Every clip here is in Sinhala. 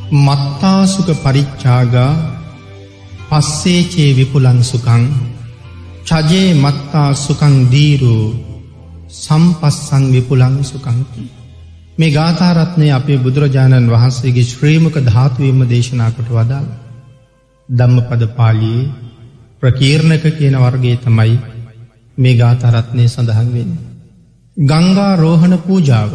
මත්තාසුක පරිච්ඡාගා පස්සේචේ විපුලං සුඛං චජේ මත්තා සුඛං දීරෝ සම්පස්සං විපුලං සුඛං. මේ ගාථා රත්නය අපේ බුදුරජාණන් වහන්සේගේ ශ්‍රී මුඛ ධාතුවේම දේශනා කොට වදාළ ධම්මපද පාළියේ ප්‍රකීර්ණක කියන වර්ගයේ තමයි මේ ගාථා රත්නය සඳහන් වෙන්නේ. ගංගා රෝහණ පූජාව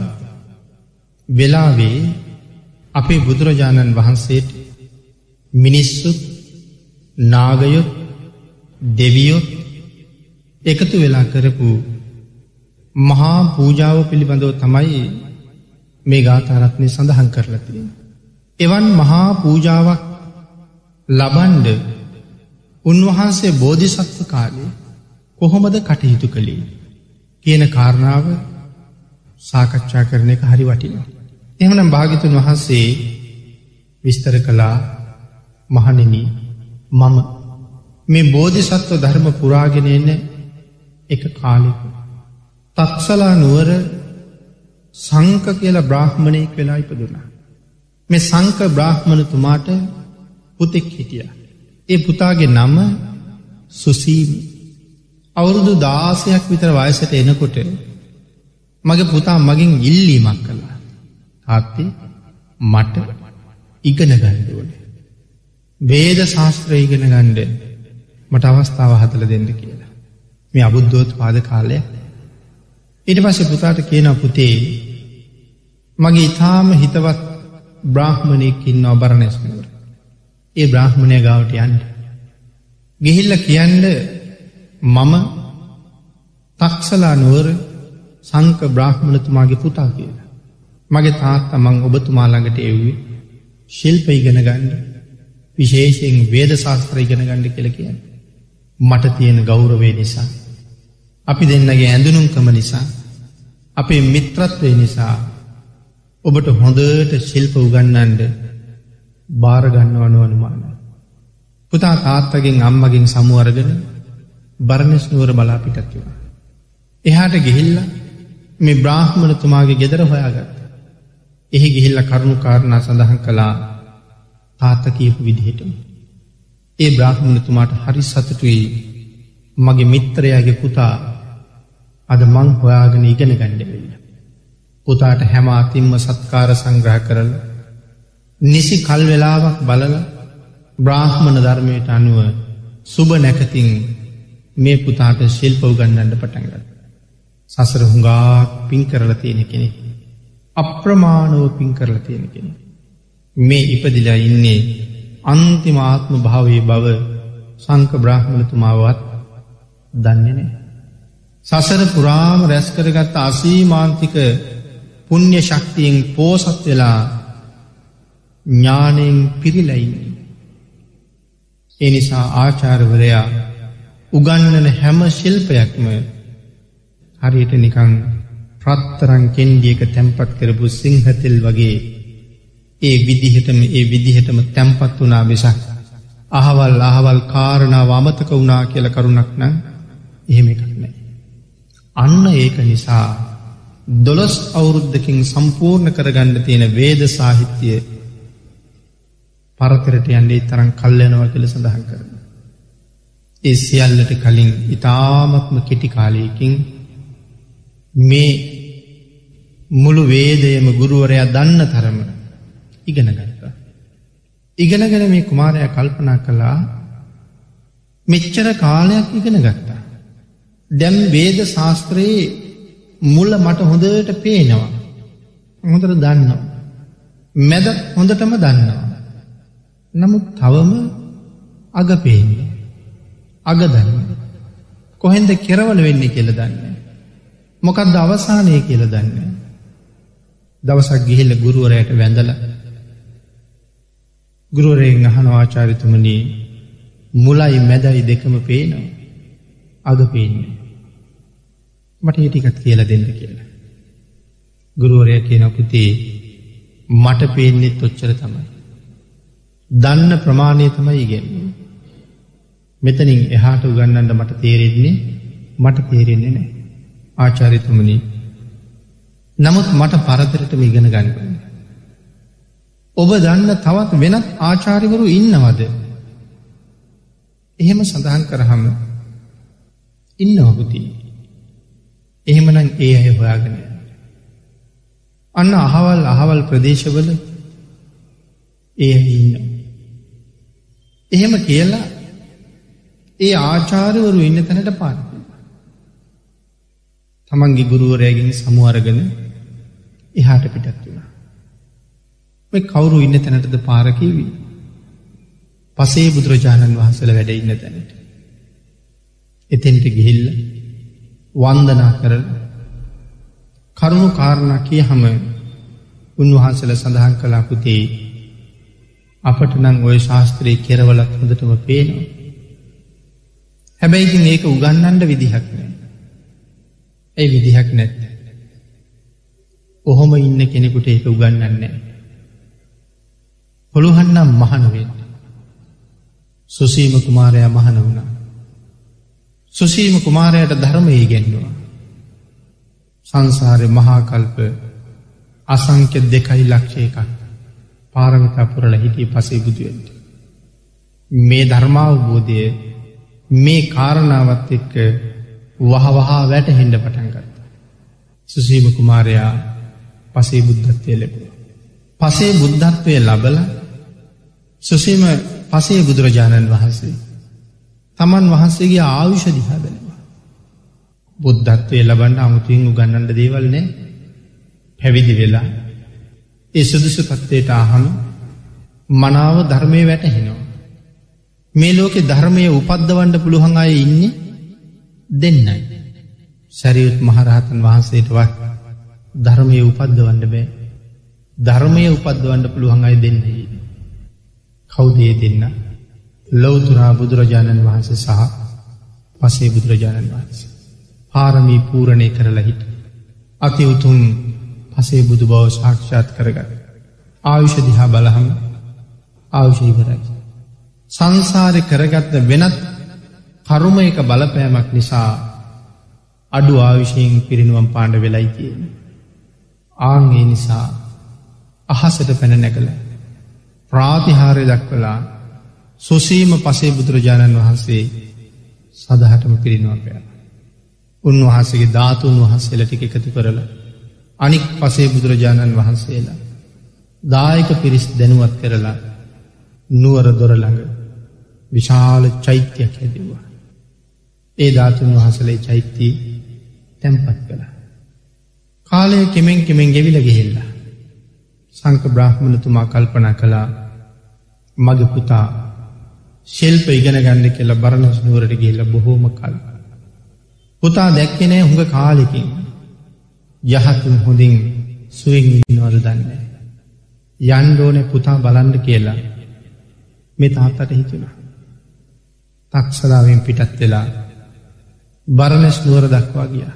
වෙලාවේ අපේ බුදුරජාණන් වහන්සේට මිනිස්සුත් නාගයොත් දෙවියොත් එකතු වෙලා කරපු මහා පූජාව පිළිබඳව තමයි මේ ගාථා රත්නය සඳහන් කරලා තියෙන්නේ. එවන් මහා පූජාවක් ලබන්න උන්වහන්සේ බෝධිසත්ව කාලේ කොහොමද කටයුතු කළේ කියන කාරණාව සාකච්ඡා කරන එක හරි වටිනවා. එහෙමනම් භාග්‍යවතුන් වහන්සේ විස්තර කළා මහණෙනි මම මේ බෝධිසත්ව ධර්ම පුරාගෙන එන එක කාලෙක තක්සලා නුවර සංක කියලා බ්‍රාහ්මණයෙක් වෙලා ඉපදුණා. මේ සංක බ්‍රාහ්මණතුමාට පුතෙක් හිටියා. ඒ පුතාගේ නම සුසීමි. අවුරුදු 16ක් විතර වයසට එනකොට මගේ පුතා මගෙන් ඉල්ලීමක් කළා. තාත්තේ මට ඉගෙන ගන්න ඕනේ. වේද ශාස්ත්‍රය ඉගෙන ගන්න මට අවස්ථාව හදලා දෙන්න කියලා. මේ අබුද්ධෝත්පාද කාලය. ඊට පස්සේ පුතාට කියනවා පුතේ මගේ ඊටාම හිතවත් බ්‍රාහ්මණයෙක් ඉන්නවා බරණැස් නුවර. ඒ බ්‍රාහ්මණයා ගාවට යන්න. ගිහිල්ලා කියන්න මම තක්සලා නුවර සංක බ්‍රාහ්මණතුමාගේ පුතා කියලා. මගේ තාත්තා මං ඔබතුමා ළඟට එව්වේ ශිල්ප ඉගෙන ගන්න, විශේෂයෙන් වේද ශාස්ත්‍ර ඉගෙන ගන්න කියලා කියන්නේ. මට තියෙන ගෞරවය නිසා, අපි දෙන්නගේ ඇඳුනුම්කම නිසා, අපේ මිත්‍රත්වය නිසා ඔබට හොඳට ශිල්ප උගන්වන්න බාර ගන්නවන අනුමානයි. පුතා තාත්තගෙන් අම්මගෙන් සමු අරගෙන බරණැස් නුවර බලා පිටත් වුණා. එහාට ගිහිල්ලා මේ බ්‍රාහ්මණතුමාගේ ගෙදර හොයාගත්තා. එහි ගිහිල්ලා කරුණු කාරණා සඳහන් කළා තාත්තා කියපු විදිහටම. ඒ බ්‍රාහ්මණතුමාට හරි සතුටුයි මගේ මිත්‍රයාගේ පුතා අද මං හොයාගෙන ඉගෙන ගන්න වෙලා. පුතාට හැම අතින්ම සත්කාර සංග්‍රහ කරලා නිසි කල් වේලාවක් බලලා බ්‍රාහ්මණ ධර්මයට අනුව සුබ නැකතින් මේ පුතාට ශිල්ප උගන්වන්න පටන් ගත්තා. සසර හුඟක් පින් කරලා තියෙන කෙනෙක්. අප්‍රමාණව පින් කරලා තියෙන කෙනෙක්. මේ ඉපදිලා ඉන්නේ අන්තිම ආත්ම භාවයේ බව සංක බ්‍රාහ්මණතුමාවත් දන්නේ නැහැ. සසර පුරාම රැස් කරගත් අසීමාන්තික පුණ්‍ය ශක්තියෙන් පෝසත් වෙලා ඥාණයෙන් පිරීලා ඉන්නේ. ඒ නිසා ආචාර්යවරයා උගන්වන හැම ශිල්පයක්ම හරියට නිකන් රත්තරන් කෙන්ඩියක තැම්පත් කරපු සිංහතෙල් වගේ ඒ විදිහටම තැම්පත් වුණා මිසක් අහවල් කාරණාව අමතක වුණා කියලා කරුණක් නම් එහෙම එකක් නැහැ. අන්න ඒක නිසා 12 අවුරුද්දකින් සම්පූර්ණ කරගන්න තියෙන වේද සාහිත්‍ය පරතරට යන්නේ තරම් කල් යනවා කියලා සඳහන් කරනවා. ඒ සියල්ලට කලින් ඊ타ත්ම කෙටි කාලයකින් මේ මුළු වේදයේම ගුරුවරයා දන්න තරම ඉගෙන ගත්තා. ඉගෙනගෙන මේ කුමාරයා කල්පනා කළා මෙච්චර කාලයක් ඉගෙන ගත්තා. දැන් වේද ශාස්ත්‍රයේ මුල මට හොඳට පේනවා. හොඳට දන්නවා. මැද හොඳටම දන්නවා. නමුත් තවම අග පේන්නේ. අග දන්නේ. කොහෙන්ද කෙරවල වෙන්නේ කියලා දන්නේ. මොකක්ද අවසානය කියලා දන්නේ. දවසක් ගිහිල්ලා ගුරුවරයාට වැඳලා ගුරුවරයෙක් අහනවා ආචාර්යතුමනි මුලයි මැදයි දෙකම පේනවා. අග පේන්නේ. මට මේ ටිකක් කියලා දෙන්න කියලා. ගුරුවරයා කියනවා පුතේ මට පේන්නේ ඔච්චර තමයි. දන්න ප්‍රමාණය තමයි ඉගෙනන්නේ. මෙතනින් එහාට උගන්වන්න මට තේරෙන්නේ නැහැ. ආචාර්යතුමනි නමුත් මට පරතරටම ඉගෙන ගන්න ඕනේ. ඔබ දන්න තවත් වෙනත් ආචාර්යවරු ඉන්නවද? එහෙම සඳහන් කරාම ඉන්නවා පුතී. එහෙමනම් ඒ අය හොයාගෙන යන්න. අන්න අහවල් ප්‍රදේශවල ඒ අය ඉන්නවා. එහෙම කියලා ඒ ආචාර්යවරු ඉන්න තැනට පාර දුන්නා. තමන්ගේ ගුරුවරයාගෙන් සමු අරගෙන එහාට පිටත් වුණා. මේ කවුරු ඉන්න තැනටද පාර කිව්වේ? පසේ බුදුරජාණන් වහන්සේලා වැඩ ඉන්න තැනට. එතෙන්ට ගිහිල්ලා වන්දනා කරලා කරුණු කාරණා කියහම උන්වහන්සේලා සඳහන් කළා පුතේ අපට නම් ওই ශාස්ත්‍රයේ කෙරවලත් හොඳටම පේනවා. හැබැයි ඉතින් ඒක උගන්වන්න විදිහක් නැහැ. ඒ විදිහක් නැත්නම් ඔහොම ඉන්න කෙනෙකුට ඒක උගන්වන්නේ නැහැ. පුළුවන් නම් මහාන වෙන්න. සුසීම කුමාරයා මහාන වුණා. සුසීම කුමාරයාට ධර්මය ඉගෙනුවා. සංසාරේ මහා කල්ප අසංඛ්‍ය 2.1 පාරමිතා පුරලා හිටිය පසේ බුදු වෙන්න. මේ ධර්මාවබෝධය මේ කාරණාවත් එක්ක වහවහ වැටහෙන්න පටන් ගත්තා. සුසීම කුමාරයා පසේ බුද්ධත්වයේ ලැබුවා. පසේ බුද්ධත්වයේ ලැබලා සුසීම පසේ බුදුරජාණන් වහන්සේ තමන් වහන්සේගේ ආයුෂ දිහා බැලුවා. බුද්ධත්වයේ ලබන්න 아무තින් උගන්වන්න දේවල් නැහැ. පැවිදි වෙලා ඒ සුදුසු තත්ත්වයට ආහම මනාව ධර්මයේ වැටහෙනවා. මේ ලෝකේ ධර්මයේ උපද්දවන්න පුළුවන් අය ඉන්නේ දෙන්නයි. සරියුත් මහරහතන් වහන්සේටවත් ධර්මයේ උපද්දවන්න බෑ. ධර්මයේ උපද්දවන්න පුළුවන් අය දෙන්නයි. කවුද ඒ දෙන්න? ලෞතර බුදුරජාණන් වහන්සේ සහ පසේ බුදුරජාණන් වහන්සේ. පාරමී පූර්ණේ කරලා හිට අති උතුම් පසේ බුදු බව සාක්ෂාත් කරගත්. ආයුෂ දිහා බලහම ආයුෂ ඉවරයි. සංසාරේ කරගත්ත වෙනත් කර්මයක බලපෑමක් නිසා අඩු ආයුෂයෙන් පිරිනුවම් පාණ්ඩ වෙලයි තියෙන්නේ. ආන් ඒ නිසා අහසට පැන නැගලා ප්‍රාතිහාර්ය දක්වලා සුසීම පසේ බුදුරජාණන් වහන්සේ සදහටම පිරිනුවම් පෑවා. උන්වහන්සේගේ ධාතුන් වහන්සේලා ටික එකතු කරලා අනික් පසේ බුදුරජාණන් වහන්සේලා දායක පිරිස් දැනුවත් කරලා නුවර දොර ළඟ විශාල චෛත්‍යයක් හැදුවා. ඒ ධාතුන් වහන්සේලා චෛත්‍යය තැන්පත් කළා. කාලය කෙමෙන් ගෙවිලා ගිහිල්ලා සංඝ බ්‍රාහ්මණතුමා කල්පනා කළා මගේ පුතා ශිල්ප ඉගෙන ගන්න කියලා බරණස් නුවරට ගිහිල්ලා බොහෝම කල්. පුතා දැක්කේ නැහැ හුඟ කාලෙකින්. යහතුන් හොඳින් සුවෙන් ඉන්නවද දන්නේ නැහැ. යන්න ඕනේ පුතා බලන්න කියලා මේ තාත්තට හිතුණා. තක්සලාවෙන් පිටත් වෙලා බරණස් නුවර දක්වා ගියා.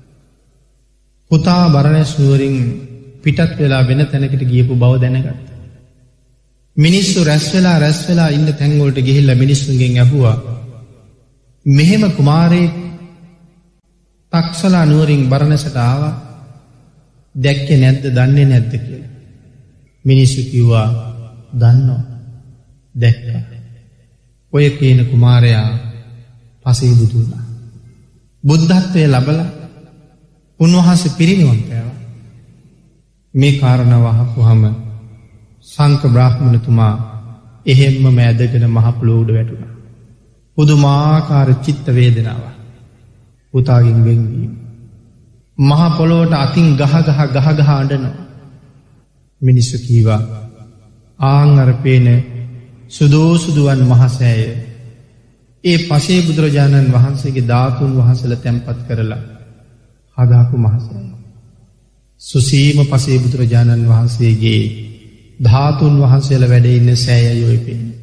පුතා බරණස් නුවරින් පිටත් වෙලා වෙන තැනකට ගියපු බව දැනගත්තා. මිනිස්සු රැස් වෙලා ඉන්න තැන් වලට ගිහිල්ලා මිනිස්සුන්ගෙන් අහුවා මෙහෙම කුමාරයෙක් තක්සලා නුවරින් බරණසට ආවා දැක්කේ නැද්ද දන්නේ නැද්ද කියලා. මිනිස්සු කිව්වා දන්නවා දැක්කා. ඔය කියන කුමාරයා පසේ බුදු වුණා. බුද්ධත්වයේ ලැබලා උන්වහන්සේ පිරිනිවන් පෑවා. මේ කාරණාව අහපුවාම සංඝ බ්‍රාහ්මණතුමා එහෙම්ම මෑදගෙන මහ පොළොව උඩ වැටුණා. පුදුමාකාර චිත්ත වේදනාවක්. පුතාගෙන් වෙන්වීම. මහ පොළොවට අතින් ගහ අඬනවා. මිනිස්සු කීවා ආන් අර පේන සුදෝසුදුවන් මහසෑය ඒ පසේ බුදුරජාණන් වහන්සේගේ ධාතුන් වහන්සේලා තැන්පත් කරලා හදාපු මහසෑය. සුසීම පසේ බුදුරජාණන් වහන්සේගේ ධාතුන් වහන්සේලා වැඩ ඉන්න සෑයයි ඔය පේන්නේ.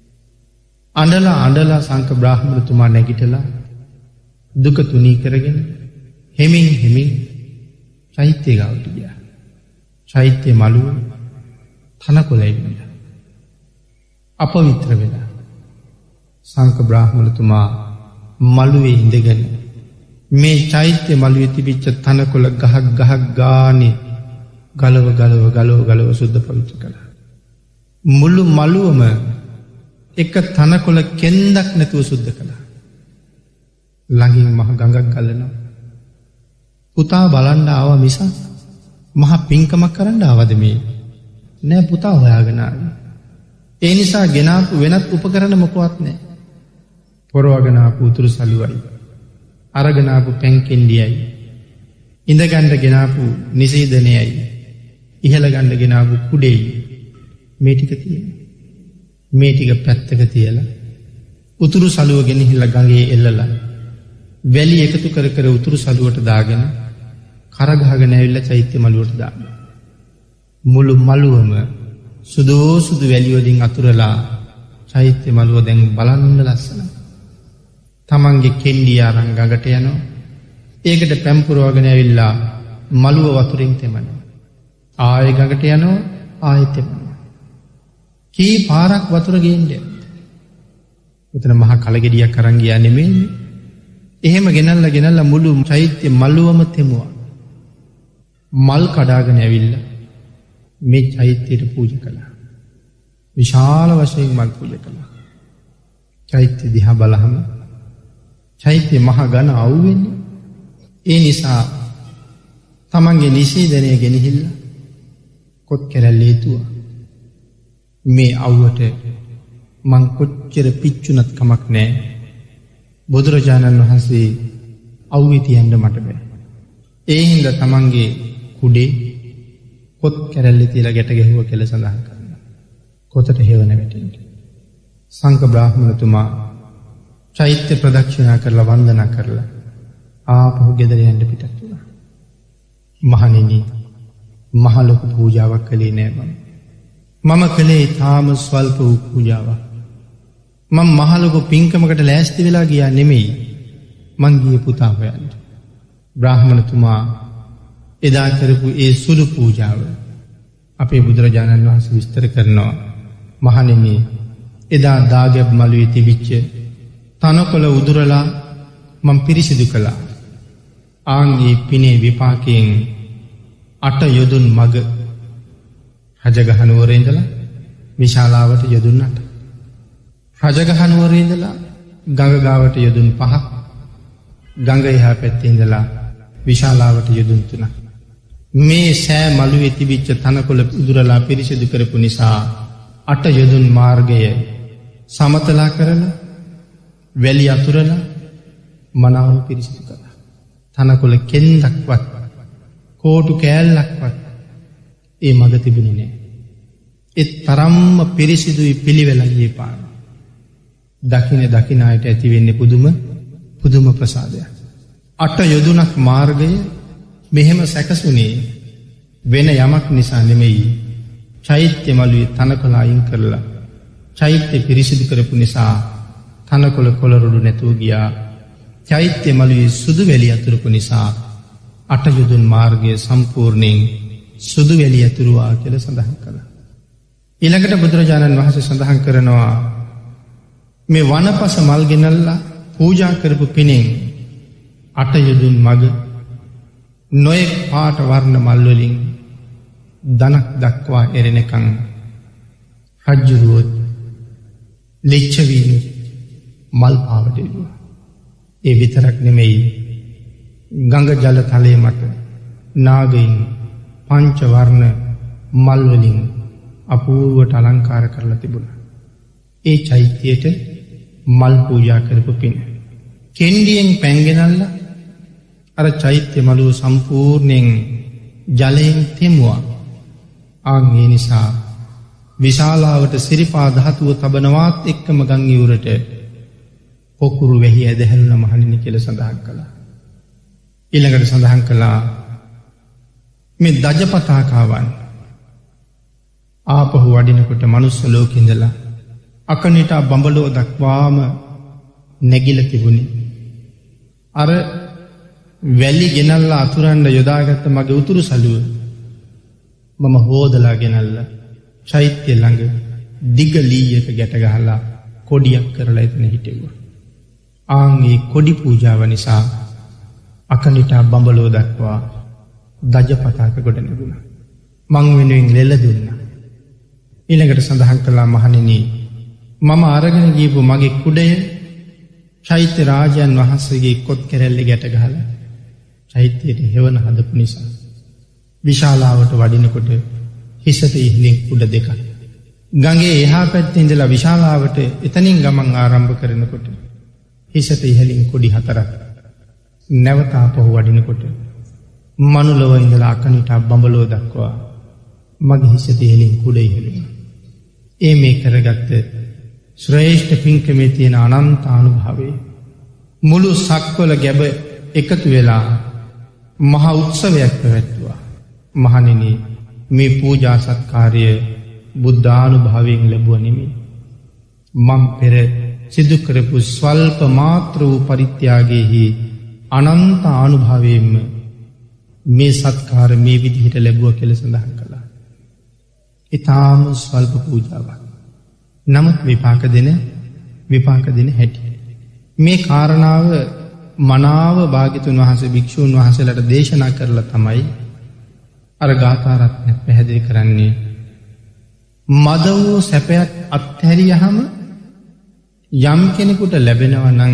අඬලා සංඝ බ්‍රාහ්මණතුමා නැගිටලා දුක තුනී කරගෙන හෙමින් චෛත්‍ය ගාවට ගියා. චෛත්‍ය මළුව තනකොළයි වෙලා අපවිත්‍ර වෙලා සංඝ බ්‍රාහ්මණතුමා මළුවේ ඉඳගෙන මේ චෛත්‍ය මළුවේ තිබිච්ච තනකොළ ගහක් ගානේ ගලව සුද්ධ පවිත්‍ර කළා. මුළු මළුවම එක තනකොළ කෙන්දක් නැතුව සුද්ධ කළා. ළඟින් මහ ගඟක් ගලනවා. පුතා බලන්න ආවා මිසක් මහ පින්කමක් කරන්න ආවද මේ? නෑ පුතා හොයාගෙන ආවේ. ඒ නිසා ගෙනාපු වෙනත් උපකරණ මොකවත් නෑ. පොරවගෙන ආපු උතුරු සළුවයි. අරගෙන ආපු පැන්කෙන්ඩියයි. ඉඳගන්න ගෙනාපු නිසීදනයයි. ඉහළ ගන්න ගෙනාපු කුඩේයි. මේ ටික තියෙනවා. මේ ටික පැත්තක තියලා උතුරු සළුව ගෙනහිල්ලා ගඟේ එල්ලලා වැලි එකතු කර කර උතුරු සළුවට දාගෙන කරගහගෙන ඇවිල්ලා චෛත්‍ය මළුවට දානවා. මුළු මළුවම සුදු වැලි වලින් අතුරලා චෛත්‍ය මළුව දැන් බලන්න ලස්සනයි. තමන්ගේ කෙන්ඩිය අරන් ගඟට යනවා. ඒකට පැම් පුරවගෙන ඇවිල්ලා මළුව වතුරෙන් තෙමනවා. ආයෙ ගඟට යනවා ආයෙත් තෙමනවා. කී පාරක් වතුර ගේන්නේ. උතන මහා කලගෙඩියක් අරන් ගියා නෙමෙයි. එහෙම ගෙනල්ලා මුළු චෛත්‍ය මළුවම තෙමුවා. මල් කඩාගෙන ඇවිල්ලා මේ චෛත්‍යයට පූජා කළා. විශාල වශයෙන් මල් පූජා කළා. චෛත්‍ය දිහා බලහම චෛත්‍ය මහ ඝන අවුවෙන්නේ. ඒ නිසා තමන්ගේ නිසීදනය ගෙනහිල්ලා කොත් කැරැල්ලේ තුවා. මේ අවුවට මං කොච්චර පිච්චුනත් කමක් නෑ. බුදුරජාණන් වහන්සේ අවුවේ තියන්න මට බෑ. ඒ හින්දා තමන්ගේ කුඩේ කොත් කැරැල්ලේ තියලා ගැට ගැහුව කියලා සඳහන් කරනවා. කොතට හේවන වැටෙන්න. සංඝ බ්‍රාහ්මණතුමා චෛත්‍ය ප්‍රදක්ෂිනා කරලා වන්දනා කරලා ආපහු ගෙදර යන්න පිටත් වුණා. මහණෙනි මහ ලොකු පූජාවක් කළේ නෑ මම කළේ තාම ස්වල්ප වූ පූජාවක්. මම මහ ලොකු පින්කමකට ලෑස්ති වෙලා ගියා නෙමෙයි. මං ගියේ පුතා හොයන්න. බ්‍රාහ්මණතුමා එදා කරපු ඒ සුළු පූජාව අපේ බුදුරජාණන් වහන්සේ විස්තර කරනවා. මහණෙනි එදා දාගැබ් මළුවේ තිබිච්ච තනකොළ උදුරලා මම පිරිසිදු කළා. ආන්ගේ පිනේ විපාකයෙන් 8 යොදුන් මග රජගහනුවර ඉඳලා විශාලාවට යොදුන් 8. රජගහනුවර ඉඳලා ගඟ ගාවට යොදුන් 5ක්. ගඟ එහා පැත්තේ ඉඳලා විශාලාවට යොදුන් 3ක්. මේ සෑ මළුවේ තිබිච්ච තනකොළ උදුරලා පිරිසිදු කරපු නිසා 8 යොදුන් මාර්ගය සමතලා කරලා වැලි අතුරලා මනාව පිරිසිදු කළා. තනකොළ කෙන්දක්වත් කෝටු කෑල්ලක්වත් ඒ මග තිබුණේ නෑ. ඒ තරම්ම පිරිසිදුයි පිළිවෙලයි පාන. දකින අයට ඇති වෙන්නේ පුදුම ප්‍රසාදයක්. 8 යොදුනක් මාර්ගය මෙහෙම සැකසුනේ වෙන යමක් නිසා නෙමෙයි. චෛත්‍ය මළුවේ තනකොළ අයින් කරලා චෛත්‍ය පිරිසිදු කරපු නිසා තනකොළ කොළරොඩු නැතුව ගියා. චෛත්‍ය මළුවේ සුදු වැලි අතුරුපු නිසා 8 යොදුන් මාර්ගය සම්පූර්ණයෙන් සුදු වැලි අතුරුවා කියලා සඳහන් කළා. ඊළඟට බුදුරජාණන් වහන්සේ සඳහන් කරනවා මේ වනපස මල් ගෙනල්ලා පූජා කරපු පිනෙන් 8 යොදුන් මග නොයෙක් පාට වර්ණ මල් වලින් දනක් දක්වා එරෙනකන් රජ්ජුරුවෝ ලිච්ඡවීනු මල් පාවට එළුවා. ඒ විතරක් නෙමෙයි ගංග ජල තලයේ මත නාගයින් පංච වර්ණ මල් වලින් අපූර්වට අලංකාර කරලා තිබුණා. ඒ චෛත්‍යයට මල් පූජා කරපු පින. කෙන්ඩියෙන් පැන්ගෙනල්ලා අර චෛත්‍ය මළුව සම්පූර්ණයෙන් ජලයෙන් තෙමුවා. ඒ නිසා විශාලාවට සිරිපා ධාතුව තබනවාත් එක්කම ගං ඉවුරට පොකුරු වැහි ඇදහැළුණ මහණෙනි කියලා සඳහන් කළා. ඊළඟට සඳහන් කළා මේ දජපතාකාවන් ආපහු වඩිනකොට මනුස්ස ලෝකෙ ඉඳලා අකනිටා බඹලෝ දක්වාම නැගිලා තිබුණේ. අර වැලි ගෙනල්ලා අතුරන්න යොදාගත්ත මගේ උතුරු සළුව මම හොදලා ගෙනල්ලා චෛත්‍ය ළඟ දිග ලීයක ගැට ගහලා කොඩියක් කරලා එතන හිටෙව්වා. ආන්ගේ කොඩි පූජාව නිසා අකනිටා බඹලෝ දක්වා දජ පතාක ගොඩ නැගුණා. මං වෙනුවෙන් ලෙල දුන්නා. ඊළඟට සඳහන් කළා මහණෙනි මම අරගෙන ගියපු මගේ කුඩය චෛත්‍ය රාජයන් වහන්සේගේ කොත් කැරැල්ලේ ගැට ගහලා චෛත්‍යයට හෙවන හදපු නිසා විශාලාවට වඩිනකොට හිසට ඉහළින් කුඩ දෙකක් ගඟේ එහා පැත්තේ ඉඳලා විශාලාවට එතනින් ගමන් ආරම්භ කරනකොට හිසට ඉහළින් කුඩි හතරක් නැවත ආපහු වඩිනකොට මනුලොව ඉඳලා අකනිටා බඹලෝ දක්වා මගේ හිසට ඉහළින් කුඩ ඉහළුණා. ඒ මේ කරගත්ත ශ්‍රේෂ්ඨ පින්කමේ තියෙන අනන්ත අනුභවය මුළු සක්වල ගැබ එකතු වෙලා මහා උත්සවයක් පැවැත්වුවා. මහණෙනි මේ පූජා සත්කාරය බුද්ධානුභවයෙන් ලැබුව නෙමෙයි. මම පෙර සිදු කරපු ස්වල්ප මාත්‍ර වූ පරිත්‍යාගයේහි අනන්ත අනුභවයෙන්ම මේ සත්කාර මේ විදිහට ලැබුව කියලා සඳහන් කළා. ඊටාම ස්වල්ප පූජාවක්. නමුත් විපාක දෙන හැටි. මේ කාරණාව මනාව භාග්‍යතුන් වහන්සේ භික්ෂූන් වහන්සේලාට දේශනා කරලා තමයි අර ගාථා රත්නය පැහැදිලි කරන්නේ. මද වූ සැපයක් අත්හැරියහම යම් කෙනෙකුට ලැබෙනවා නම්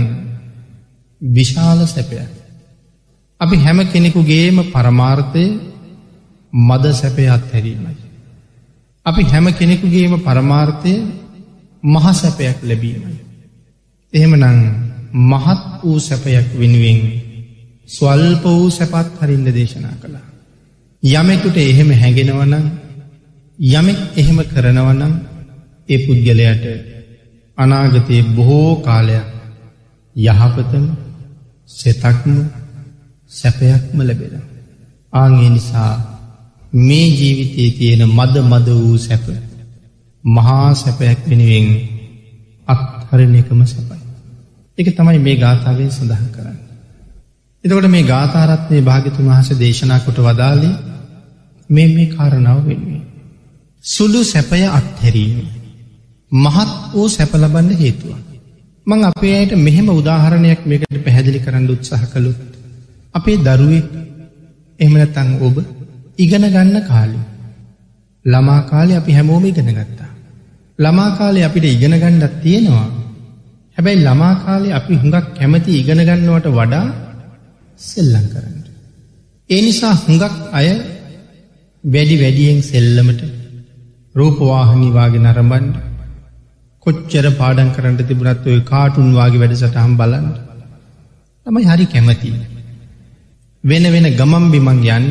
විශාල සැපයක්. අපි හැම කෙනෙකුගේම පරමාර්ථය මද සැපය අත්හැරීමයි. අපි හැම කෙනෙකුගේම පරමාර්ථය මහ සැපයක් ලැබීමයි. එහෙමනම් මහත් වූ සැපයක් වෙනුවෙන් ස්වල්ප වූ සැපත් හරින්න දේශනා කළා. යමෙකුට එහෙම හැඟෙනවනම් යමෙක් එහෙම කරනවනම් ඒ පුද්ගලයාට අනාගතයේ බොහෝ කාලයක් යහපතම සෙතක්ම සැපයක්ම ලැබෙනවා. ආන්ගේ නිසා මේ ජීවිතයේ තියෙන මද වූ සැප මහා සැපයක් වෙනුවෙන් අත්හරින එකම සැපයි. ඒක තමයි මේ ගාථාවෙන් සඳහන් කරන්නේ. එතකොට මේ ගාථා රත්නයේ භාග්‍යතුන් වහන්සේ දේශනා කොට වදාළේ මේ කාරණාව වෙනුවෙන්. සුළු සැපය අත්හැරීම මහත් වූ සැප ලබන්න හේතුවක්. මං අපේ අයට මෙහෙම උදාහරණයක් මේකට පැහැදිලි කරන්න උත්සාහ කළොත් අපේ දරුවෙක් එහෙම නැත්නම් ඔබ ඉගෙන ගන්න කාලේ ළමා කාලේ අපි හැමෝම ඉගෙන ගත්තා. ළමා කාලේ අපිට ඉගෙන ගන්නත් තියෙනවා. හැබැයි ළමා කාලේ අපි හුඟක් කැමති ඉගෙන ගන්නවට වඩා සෙල්ලම් කරන්න. ඒ නිසා හුඟක් අය වැඩියෙන් සෙල්ලමට රූපවාහිනී වාගේ නරඹන්න කොච්චර පාඩම් කරන්න තිබුණත් ඔය කාටුන් වාගේ වැඩසටහන් බලන්න තමයි හරි කැමතියි. වෙන ගමම් බිමන් යන්න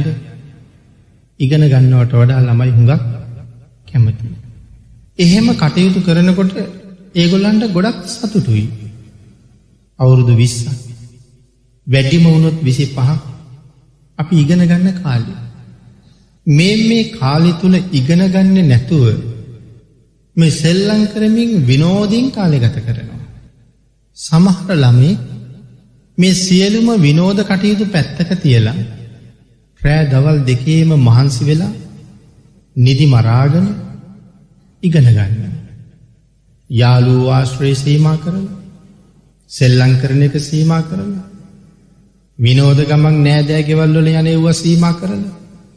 ඉගෙන ගන්නවට වඩා ළමයි හුඟක් කැමතියි. එහෙම කටයුතු කරනකොට ඒගොල්ලන්ට ගොඩක් සතුටුයි. අවුරුදු 20ක් වැඩිම වුණොත් 25ක් අපි ඉගෙන ගන්න කාලේ. මේ කාලේ තුල ඉගෙන ගන්න නැතුව මේ සෙල්ලම් කරමින් විනෝදයෙන් කාලය ගත කරනවා. සමහර ළමයි මේ සියලුම විනෝද කටයුතු පැත්තක තියලා රෑ දවල් දෙකේම මහන්සි වෙලා නිදි මරාගෙන ඉගෙන ගන්නවා. යාළුවෝ ආශ්‍රය සීමා කරලා සෙල්ලම් කරන එක සීමා කරලා විනෝද ගමන් නෑදෑ ගෙවල් වල යන ඒවා සීමා කරලා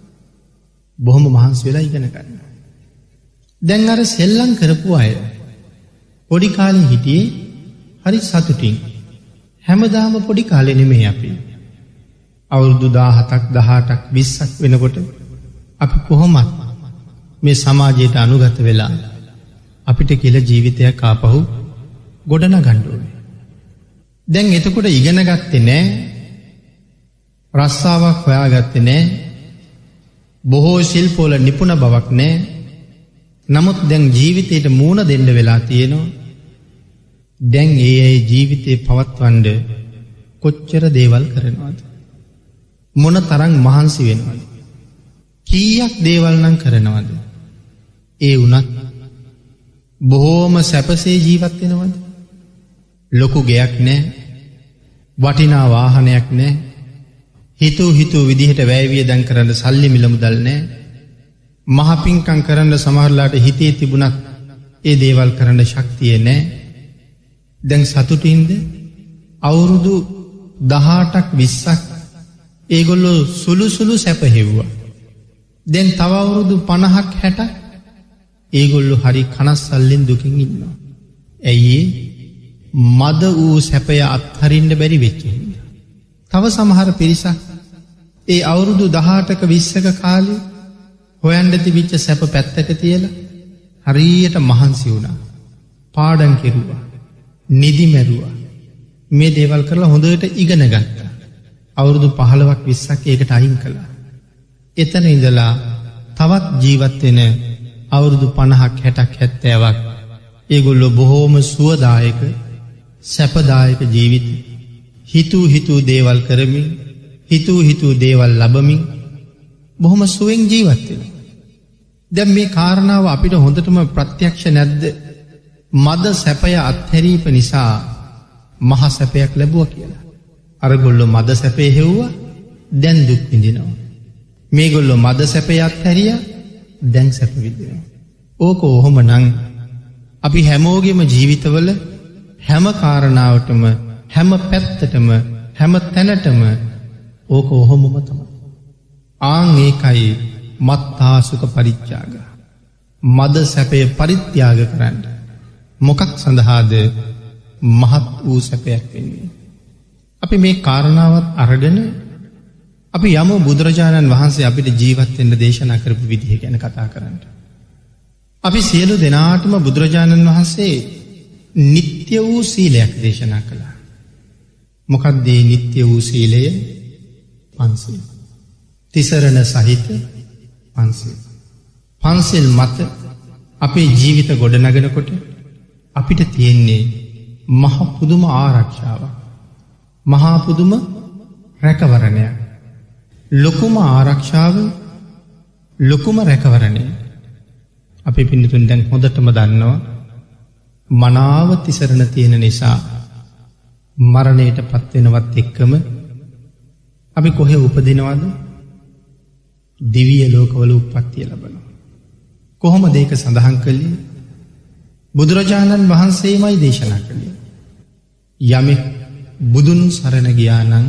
බොහොම මහන්සි වෙලා ඉගෙන ගන්නවා. දැන් අර සෙල්ලම් කරපු අය පොඩි කාලේ හිටියේ හරි සතුටින්. හැමදාම පොඩි කාලේ නෙමෙයි අපි. අවුරුදු 17ක් 18ක් 20ක් වෙනකොට අපි කොහොමත් මේ සමාජයට අනුගත වෙලා අපිට කියලා ජීවිතයක් ආපහු ගොඩනගන්න ඕනේ. දැන් එතකොට ඉගෙන ගත්තේ නෑ. රස්සාවක් හොයාගත්තේ නෑ. බොහෝ ශිල්පවල නිපුණ බවක් නෑ. නමුත් දැන් ජීවිතයට මූණ දෙන්න වෙලා තියෙනවා. දැන් ඒ ජීවිතේ පවත්වන්න කොච්චර දේවල් කරනවද? මොන තරම් මහන්සි වෙනවද? කීයක් දේවල් නම් කරනවද? ඒ වුණත් බොහෝම සැපසේ ජීවත් වෙනවද? ලොකු ගෙයක් නැහැ. වටිනා වාහනයක් නැහැ. හිතූ විදිහට වැය වියදම් කරන්න සල්ලි මිල මුදල් නැහැ. මහ පිංකම් කරන්න සමහරලාට හිතේ තිබුණත් ඒ දේවල් කරන්න ශක්තිය නැහැ. දැන් සතුටින්ද? අවුරුදු 18ක් 20ක් ඒගොල්ලෝ සුළු සැප හෙව්වා. දැන් තව අවුරුදු 50ක් 60ක් ඒගොල්ලු හරි කනස්සල්ලෙන් දුකින් ඉන්නවා. ඇයි මද වූ සැපය අත්හරින්න බැරි වෙච්ච හින්දා. තව සමහර පිරිසක් ඒ අවුරුදු 18ක 20ක කාලේ හොයන්න තිබිච්ච සැප පැත්තක තියලා හරියට මහන්සි වුණා. පාඩම් කෙරුවා. නිදි මැරුවා. මේ දේවල් කරලා හොඳට ඉගෙන ගත්තා. අවුරුදු 15ක් 20ක් ඒකට අයින් කළා. එතන ඉඳලා තවත් ජීවත් වෙන අවුරුදු 50ක් 60ක් 70ක් ඒගොල්ලෝ බොහෝම සුවදායක සැපදායක ජීවිත හිතූ දේවල් කරමින් හිතූ දේවල් ලබමින් බොහොම සුවෙන් ජීවත් වෙනවා. දැන් මේ කාරණාව අපිට හොඳටම ප්‍රත්‍යක්ෂ නැද්ද? මද සැපය අත්හැරීම නිසා මහ සැපයක් ලැබුවා කියලා. අරගොල්ලෝ මද සැපේ හෙව්වා, දැන් දුක් විඳිනවා. මේගොල්ලෝ මද සැපේ අත්හැරියා, දැන් සැප විඳිනවා. ඕක ඔහොමනම් අපි හැමෝගෙම ජීවිතවල හැම කාරණාවටම හැම පැත්තටම හැම තැනටම ඕක ඔහොමම තමයි. ආන් ඒකයි මත්තාසුක පරිත්‍යාග. මද සැපේ පරිත්‍යාග කරන්න. මොකක් සඳහාද? මහත් වූ සැපයක් වෙන්නේ. අපි මේ කාරණාවත් අරගෙන අපි යමු බුදුරජාණන් වහන්සේ අපිට ජීවත් වෙන්න දේශනා කරපු විදිහ ගැන කතා කරන්න. අපි සියලු දෙනාටම බුදුරජාණන් වහන්සේ නිත්‍ය වූ සීලයක් දේශනා කළා. මොකක්ද මේ නිත්‍ය වූ සීලය? පන්සිල්. තිසරණ සහිත පන්සිල්. පන්සිල් මත අපේ ජීවිත ගොඩනගනකොට අපිට තියෙන්නේ මහ පුදුම ආරක්ෂාවක්. මහා පුදුම රැකවරණයක්. ලොකුම ආරක්ෂාව, ලොකුම රැකවරණය. අපි පින්නතුන් දැන් හොඳටම දන්නවා මනාව තිසරණ තියෙන නිසා මරණයට පත්වෙනවත් එක්කම අපි කොහෙ උපදිනවද? දිව්‍ය ලෝකවල උප්පත්තිය ලබනවා. කොහොමද ඒක සඳහන් කළේ? බුදුරජාණන් වහන්සේමයි දේශනා කළේ. යමෙක් බුදුන් සරණ ගියා නම්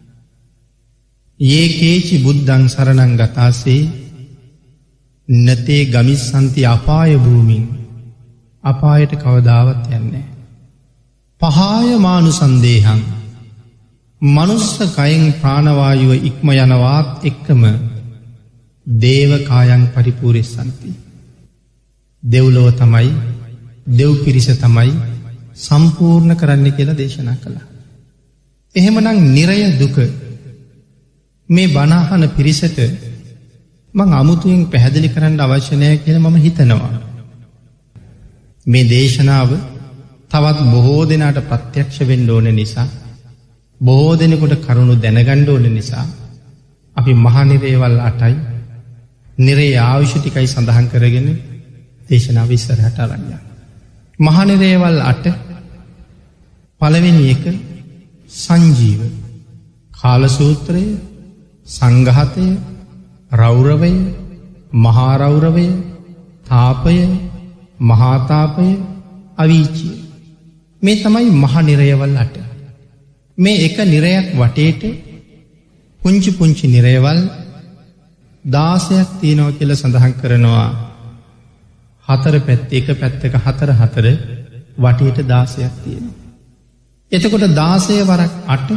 යේකේචි බුද්ධං සරණං ගතාසේ නතේ ගමිස්සන්ති අපාය භූමින්. අපායට කවදාවත් යන්නේ. පහාය මානු සන්දේහං. මනුස්ස කයෙන් ප්‍රාණවායුව ඉක්ම යනවාත් එක්කම දේව කායං පරිපූර්ණසන්ති. දෙව්ලොව තමයි, දෙව් පිරිස තමයි සම්පූර්ණ කරන්න කියලා දේශනා කළා. එහෙමනම් නිරය දුක මේ බණහන පිරිසට මං අමුතුවෙන් පැහැදිලි කරන්න අවශ්‍ය නැහැ කියලා මම හිතනවා. මේ දේශනාව තවත් බොහෝ දෙනාට ප්‍රත්‍යක්ෂ වෙන්න ඕන නිසා, බොහෝ දෙනෙකුට කරුණු දැනගන්න ඕන නිසා අපි මහා නිරේවල් 8යි නිරේ ආයුෂ ටිකයි සඳහන් කරගෙන දේශනාව ඉස්සරහට අරන් යනවා. මහා නිරේවල් 8 පළවෙනි එක සංජීව, කාල සූත්‍රය, සංඝාතය, රෞරවය, මහා රෞරවය, තාපය, මහා තාපය, අවීචිය. මේ තමයි මහා නිරයවල් 8. මේ එක නිරයක් වටේට පුංචි පුංචි නිරයවල් 16ක් තියෙනවා කියලා සඳහන් කරනවා. හතර පැත්තේ එක පැත්තක හතර වටේට 16ක් තියෙනවා. එතකොට 16 වරක් 8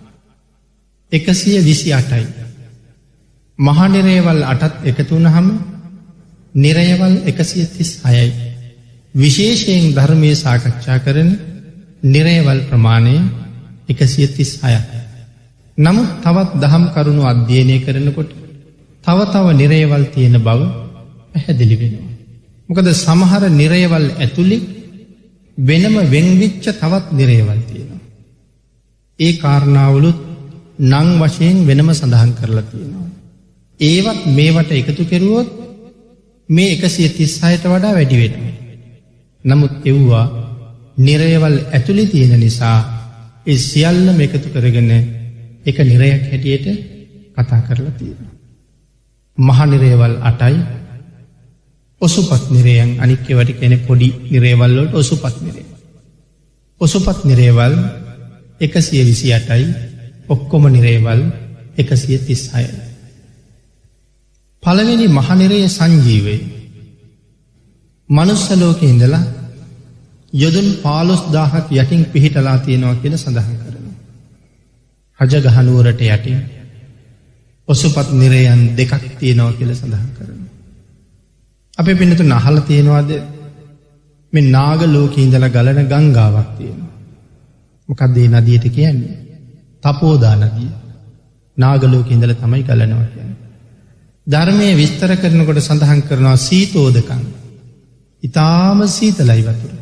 128යි. මහා නිරයවල් 8ත් එකතු වුණාම නිරයවල් 136යි. විශේෂයෙන් ධර්මයේ සාකච්ඡා කරන නිරයවල් ප්‍රමාණය 136යි. නමුත් තවත් දහම් කරුණු අධ්‍යයනය කරනකොට තව නිරයවල් තියෙන බව පැහැදිලි වෙනවා. මොකද සමහර නිරයවල් ඇතුළේ වෙනම වෙන්විච්ච තවත් නිරයවල් තියෙනවා. ඒ කාරණාවලුත් නම් වශයෙන් වෙනම සඳහන් කරලා තියෙනවා. ඒවත් මේවට එකතු කෙරුවොත් මේ 136ට වඩා වැඩි වෙනවා. නමුත් එව්වා නිරයවල් ඇතුළේ තියෙන නිසා ඒ සියල්ලම එකතු කරගෙන එක නිරයක් හැටියට කතා කරලා තියෙනවා. මහා නිරයවල් 8යි ඔසුපත් නිරයන්, අනික් ඒවාට කියන්නේ පොඩි නිරයවල් වලට ඔසුපත් නිරය. ඔසුපත් නිරයවල් 128යි, ඔක්කොම නිරයවල් 136යි. පළවෙනි මහා නිරය සංජීවය. මනුස්ස ලෝකේ ඉඳලා යොදුන් 15000ක් යටින් පිහිටලා තියෙනවා කියලා සඳහන් කරනවා. රජගහ නුවරට යටින් ඔසුපත් නිරයන් 2ක් තියෙනවා කියලා සඳහන් කරනවා. අපේ පින්නතුන් අහලා තියෙනවද මේ නාග ලෝකේ ඉඳලා ගලන ගංගාවක් තියෙනවා. මොකක්ද මේ නදියට කියන්නේ? තපෝදා නදිය. නාග ලෝකේ ඉඳලා තමයි ගලනවා කියන්නේ. ධර්මයේ විස්තර කරනකොට සඳහන් කරනවා සීතෝදකං. ඊටාම සීතලයි වතුර.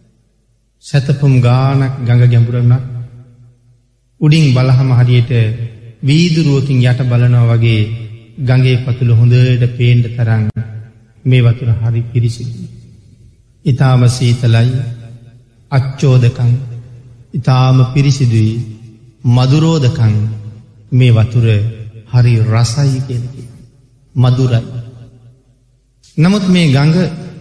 සතපුම් ගානක් ගඟ ගැඹුර වුණා. උඩින් බලහම හරියට වීදුරුවකින් යට බලනවා වගේ ගඟේ පතුල හොඳට පේන්න තරම් මේ වතුර හරි පිරිසිදුයි. ඊටාම සීතලයි අච්චෝදකං. ඊටාම පිරිසිදුයි මధుරෝදකං. මේ වතුර හරි රසයි කියන්නේ. මధుරයි. නමුත් මේ ගඟ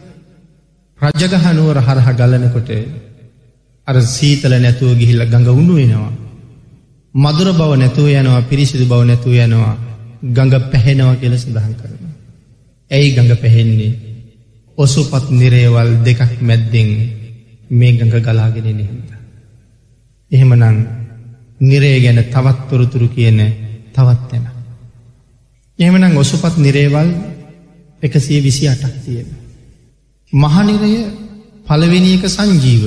රජගහ නුවර හරහා ගලනකොට අර සීතල නැතුව ගිහිල්ලා ගඟ උණු වෙනවා. මధుර බව නැතුව යනවා, පිරිසිදු බව නැතුව යනවා. ගඟ පැහෙනවා කියලා සඳහන් කරනවා. ඇයි ගඟ පැහෙන්නේ? ඔසුපත් නිරේවල් 2ක් මැද්දෙන් මේ ගඟ ගලාගෙන එන හින්දා. එහෙමනම් නිරේ ගැන තවත් තොරතුරු කියන තවත් තැන. එහෙමනම් ඔසුපත් නිරේවල් 128ක් තියෙනවා. මහනිරය පළවෙනි එක සංජීව.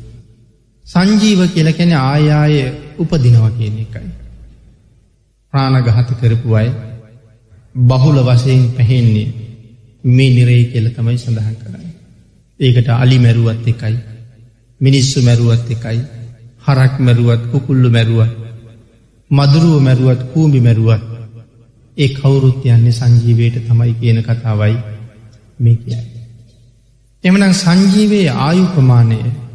සංජීව කියලා කියන්නේ ආය උපදිනවා කියන එකයි. ප්‍රාණඝාත කරපු අය බහුල වශයෙන් පැහෙන්නේ මේ නිරේ කියලා තමයි සඳහන් කරන්නේ. ඒකට අලි මැරුවත් එකයි, මිනිස්සු මැරුවත් එකයි, හරක් මැරුවත්, කුකුල්ලු මැරුවත්, මදුරුව මැරුවත්, කූඹි මැරුවත් ඒ කවුරුත් යන්නේ සංජීවයට තමයි කියන කතාවයි මේ කියන්නේ. එමනම් සංජීවයේ ආයු ප්‍රමාණය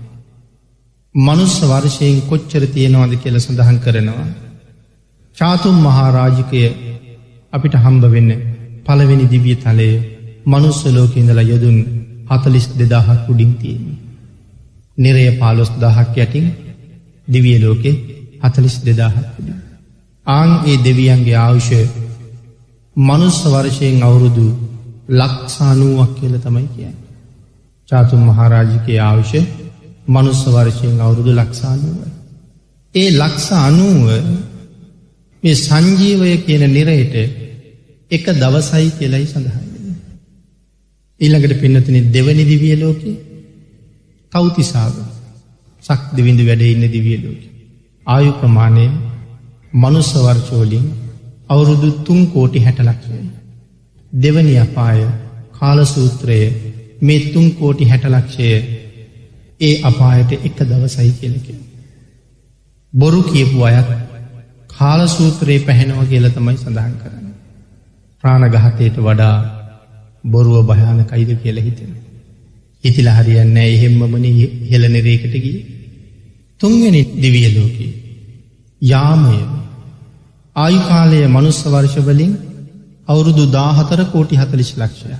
මනුස්ස වර්ෂයෙන් කොච්චර තියෙනවද කියලා සඳහන් කරනවා. චාතුම් මහරජකය අපිට හම්බ වෙන්න පළවෙනි දිව්‍ය තලයේ මනුස්ස ලෝකේ ඉඳලා යොදුන් 42000ක් උඩින් තියෙනවා. නිරය 15000ක් යටින් දිව්‍ය ලෝකේ 42000ක් උඩින්. ආන් ඒ දෙවියන්ගේ ආයුෂ මනුස්ස වර්ෂයෙන් අවුරුදු 90,000ක් කියලා තමයි කියන්නේ. චාතුම් මහරජකේ ආයුෂ මනුස්ස වර්ෂයෙන් අවුරුදු 90,000යි. ඒ 90,000 මේ සංජීවය කියන නිරයට එක දවසයි කියලායි සඳහන් වෙන්නේ. ඊළඟට පින්නතුනි දෙවනි දිව්‍ය ලෝකේ තව්තිසාව සක් දෙවිඳු වැඩ ඉන්න දිව්‍ය ලෝකේ ආයු ප්‍රමාණය මනුස්ස වර්ෂ වලින් අවුරුදු 3,60,00,000යි. දෙවනි අපාය කාල සූත්‍රය මේ 3,60,00,000 ඒ අපායට එක දවසයි කියලා කියනවා. බොරු කියපු අයත් කාල සූත්‍රයේ පැහැෙනවා කියලා තමයි සඳහන් කරන්නේ. ප්‍රාණඝාතයට වඩා බොරුව භයානකයිද කියලා හිතෙනවා. හිතලා හරියන්නේ නැහැ. එහෙම්මමනේ ඉහළ නිරේකට ගියේ. තුන්වෙනි දිව්‍ය ලෝකේ යාමය ආයු කාලය මනුස්ස වර්ෂ වලින් අවුරුදු 14,40,00,000ක්.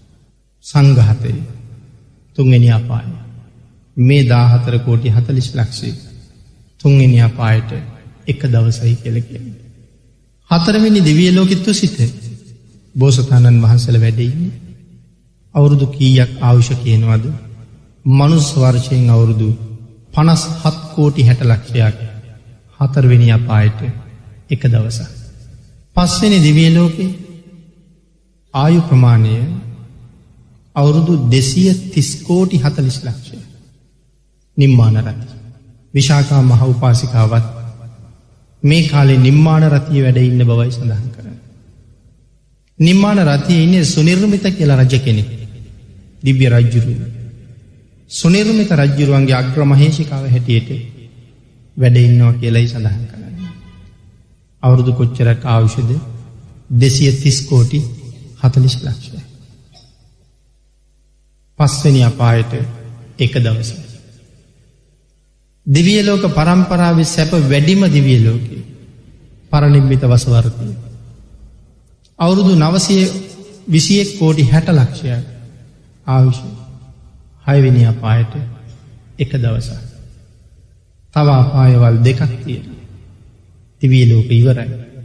සංඝාතය තුන්වෙනි අපාය මේ 14,40,00,000 තුන්වෙනි අපායට එක දවසයි කියලා කියන්නේ. හතරවෙනි දිව්‍ය ලෝකෙ තුසිත බෝසතාණන් වහන්සේලා වැඩ ඉන්නේ. අවුරුදු කීයක් ආයුෂ කියනවද? මනුස්ස වර්ෂයෙන් අවුරුදු 57,60,00,000ක් හතරවෙනි අපායට එක දවසක්. පස්වෙනි දිව්‍ය ලෝකේ ආයු ප්‍රමාණය අවුරුදු 230,40,00,000. නිම්මාන රති විශාඛා මහ උපාසිකාවත් මේ කාලේ නිම්මාන රතිය වැඩ ඉන්න බවයි සඳහන් කරන්නේ. නිම්මාන රතියේ ඉන්නේ සුනිර්මිත කියලා රජ කෙනෙක්. දිව්‍ය රජුරු. සුනිර්මිත රජුරුවන්ගේ අග්‍ර මහේෂිකාව හැටියට වැඩ ඉන්නවා කියලායි සඳහන් කරන්නේ. අවුරුදු කොච්චරක් ආයුෂද? 230,40,00,000. පස්වෙනි අපායට එක දවසක්. දිව්‍ය ලෝක පරම්පරාවේ සැප වැඩිම දිව්‍ය ලෝකේ පරිනිම්මිත වසවර්තිය. අවුරුදු 921,60,00,000 ආයුෂ. හයවෙනි අපායට එක දවසක්. තව අපායවල් දෙකක් තියෙනවා. දිව්‍ය ලෝක ඉවරයි.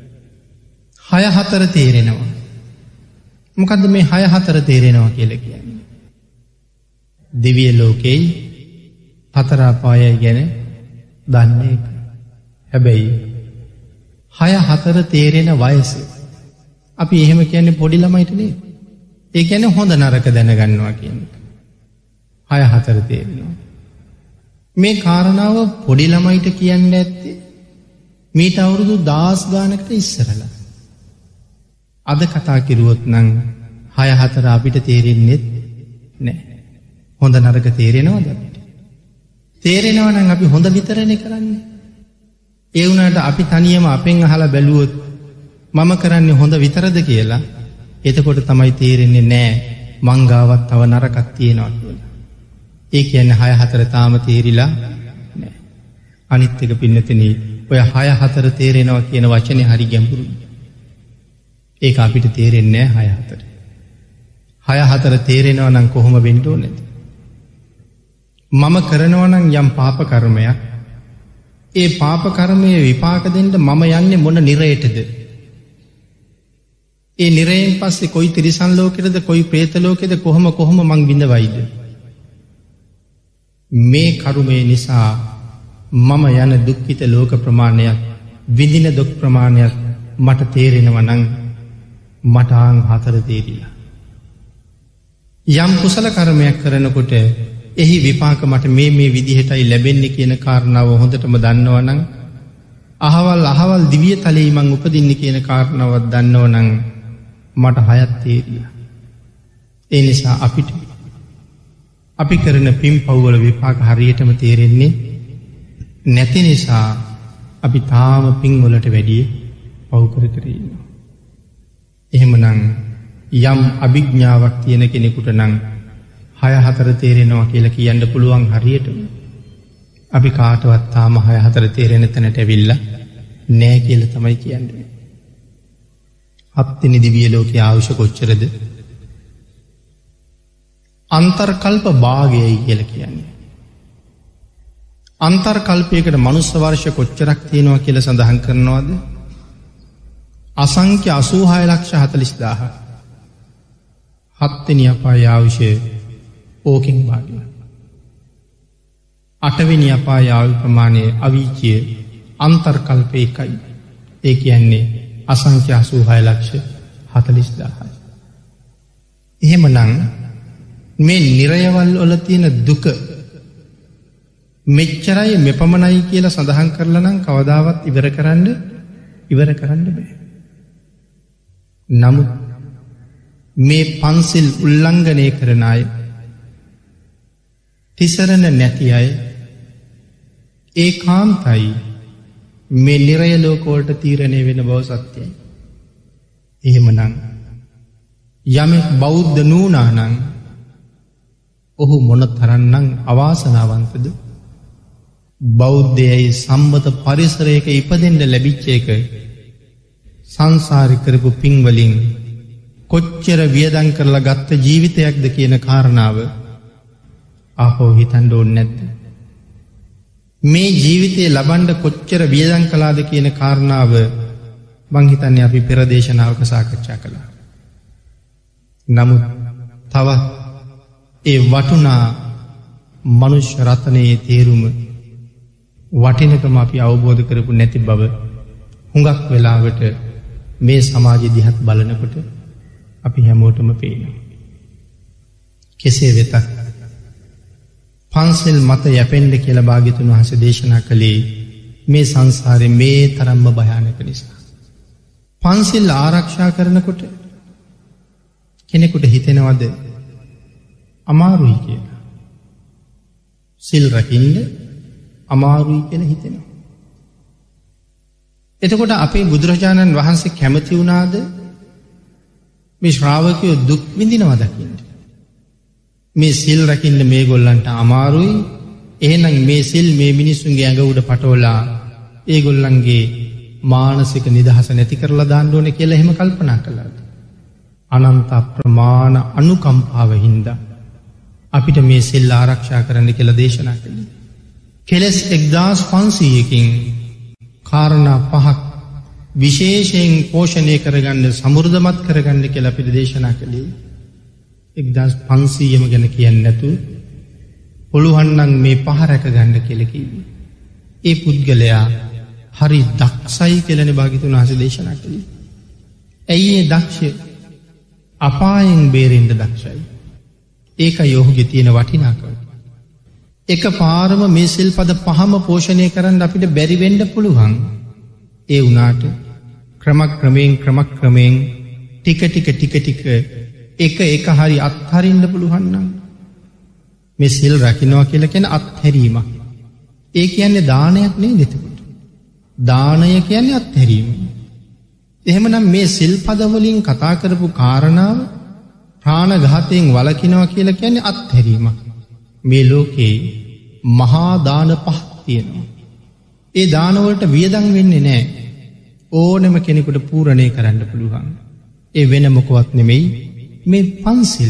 6-4 තේරෙනවා. මොකද්ද මේ 6-4 තේරෙනවා කියලා කියන්නේ? දිවිය ලෝකෙයි හතර අපායයි ගැන දන්නේ එක. හැබැයි 6-4 තේරෙන වයස. අපි එහෙම කියන්නේ පොඩි ළමයිට නේ. ඒ කියන්නේ හොඳ නරක දැනගන්නවා කියන එක. 6-4 තේරෙනවා. මේ කාරණාව පොඩි ළමයිට කියන්න ඇත්තේ මීට අවුරුදු 10 ගානකට ඉස්සරලා. අද කතා කිරුවොත් නම් 6-4 අපිට තේරෙන්නේ නැහැ. හොඳ නරක තේරෙනවද අපිට? තේරෙනවා නම් අපි හොඳ විතරනේ කරන්නේ. ඒ වුණාට අපි තනියම අපෙන් අහලා බැලුවොත් මම කරන්නේ හොඳ විතරද කියලා එතකොට තමයි තේරෙන්නේ නෑ මං ගාවත් තව නරකක් තියෙනවා කියලා. ඒ කියන්නේ 6-4 තාම තේරිලා නෑ. අනිත් එක පින්නතනේ ඔය 6-4 තේරෙනවා කියන වචනේ හරි ගැඹුරුයි. ඒක අපිට තේරෙන්නේ නෑ 6-4. 6-4 තේරෙනවා නම් කොහොම වෙන්න ඕනේද? මම කරනවා නම් යම් පාප කර්මයක් ඒ පාප කර්මයේ විපාක දෙන්න මම යන්නේ මොන නිරයටද? ඒ නිරයෙන් පස්සේ කොයි තිරිසන් ලෝකෙටද කොයි പ്രേත ලෝකෙද කොහොම මං විඳවයිද? මේ කර්මය නිසා මම යන දුක්ඛිත ලෝක ප්‍රමාණයක් විඳින දුක් ප්‍රමාණයක් මට තේරෙනවා නම් මට ආන් 4 තේරිලා. යම් කුසල කර්මයක් කරනකොට එහි විපාක මට මේ විදිහටයි ලැබෙන්නේ කියන කාරණාව හොඳටම දන්නවනම් අහවල් දිව්‍ය තලයේ මං උපදින්නේ කියන කාරණාවක් දන්නවනම් මට 6ක් තේරිලා. ඒ නිසා අපි කරන පින්පව් වල විපාක හරියටම තේරෙන්නේ නැති නිසා අපි තාම පින් වලට වැඩිය පව් කර ඉන්නවා. එහෙමනම් යම් අභිඥාවක් තියෙන කෙනෙකුට නම් 6-4 තේරෙනවා කියලා කියන්න පුළුවන් හරියටම. අපි කාටවත් තාම 6-4 තේරෙන තැනට ඇවිල්ලා නෑ කියලා තමයි කියන්නේ. 7 වෙනි දිව්‍ය ලෝකයේ ආයුෂ කොච්චරද? අන්තර්කල්ප භාගයයි කියලා කියන්නේ. අන්තර්කල්පයකට මනුස්ස වර්ෂ කොච්චරක් තියෙනවා කියලා සඳහන් කරනවද? අසංඛ්‍ය 86,40,000. 7 වෙනි අපායේ ආයුෂය ඕකෙන් භාගය. 8 වෙනි අපායේ ආයු ප්‍රමාණය අවීචිය අන්තර්කල්ප එකයි. ඒ කියන්නේ අසංඛ්‍ය 86,40,000. එහෙමනම් මේ නිරයවල් වල තියෙන දුක මෙච්චරයි මෙපමණයි කියලා සඳහන් කරලා නම් කවදාවත් ඉවර කරන්න බෑ. නමුත් මේ පන්සිල් උල්ලංඝනය කරන අය, තිසරණ නැති අය ඒකාන්තයි මේ නිරය ලෝක වලට තීරණය වෙන බව සත්‍යයි. එහෙමනම් යමෙක් බෞද්ධ නූනා නම් ඔහු මොනතරම්නම් අවාසනාවන්තද? බෞද්ධයයි සම්මත පරිසරයක ඉපදෙන්න ලැබිච්ච එක සංසාරේ කරපු පින් වලින් කොච්චර වියදම් කරලා ගත්ත ජීවිතයක්ද කියන කාරණාව ආපහු හිතන්න ඕනේ නැද්ද? මේ ජීවිතේ ලබන්න කොච්චර වියදම් කළාද කියන කාරණාව මං හිතන්නේ අපි පෙර දේශනාවක සාකච්ඡා කළා. නමුත් තවත් ඒ වටුනා මනුෂ්‍ය රත්නයේ තේරුම වටිනකම අපි අවබෝධ කරපු නැති බව හුඟක් වෙලාවට මේ සමාජෙ දිහත් බලනකොට අපි හැමෝටම පේනවා. කෙසේ වෙතත් පන්සල් මත යැපෙන්න කියලා භාග්‍යතුන් වහන්සේ දේශනා කළේ මේ සංසාරේ මේ තරම්ම භයානක නිසා. පන්සල් ආරක්ෂා කරනකොට කෙනෙකුට හිතෙනවද අමාරුයි කියලා? සිල් රකින්න අමාරුයි කියලා හිතෙනවා. එතකොට අපේ බුදුරජාණන් වහන්සේ කැමති වුණාද මේ ශ්‍රාවකයෝ දුක් විඳිනවා දකින්න? මේ සිල් රකින්න මේගොල්ලන්ට අමාරුයි, එහෙනම් මේ සිල් මේ මිනිස්සුන්ගේ ඇඟ උඩ පටවලා ඒගොල්ලන්ගේ මානසික නිදහස නැති කරලා දාන්න ඕනේ කියලා එහෙම කල්පනා කළාද? අනන්ත ප්‍රමාණ අනුකම්පාව හින්දා අපිට මේ සිල් ආරක්ෂා කරන්න කියලා දේශනා කළේ. කෙලස් 1500කින් කාරණා 5ක් විශේෂයෙන් පෝෂණය කරගන්න, සමෘද්ධමත් කරගන්න කියලා අපිට දේශනා කළේ. 1500ම ගැන කියන්නේ නැතු පුළුවන් නම් මේ පහ රැක ගන්න කියලා කිව්වේ. ඒ පුද්ගලයා හරි දක්ෂයි කියලානේ භාග්‍යතුන් වහන්සේ දේශනා කළේ. ඇයි ඒ දක්ෂය? අපායෙන් බේරෙන්න දක්ෂයි. ඒකයි ඔහුගේ තියෙන වටිනාකම. එකපාරම මේ සිල්පද පහම පෝෂණය කරන්න අපිට බැරි වෙන්න පුළුවන්. ඒ වුණාට ක්‍රමක්‍රමයෙන් ටික එක හරි අත්හරින්න පුළුවන් නම් මේ සිල් රකින්නවා කියලා කියන අත්හැරීමක්. ඒ කියන්නේ දානයක් නේද එතකොට? දානය කියන්නේ අත්හැරීම. එහෙමනම් මේ සිල්පද වලින් කතා කරපු කාරණාව ප්‍රාණඝාතයෙන් වළකිනවා කියලා කියන්නේ අත්හැරීමක්. මේ ලෝකේ මහා දාන පහක් තියෙනවා. ඒ දාන වලට වියදම් වෙන්නේ නැහැ. ඕනෙම කෙනෙකුට පූර්ණේ කරන්න පුළුවන්. ඒ වෙන මොකවත් නෙමෙයි මේ පන්සිල්.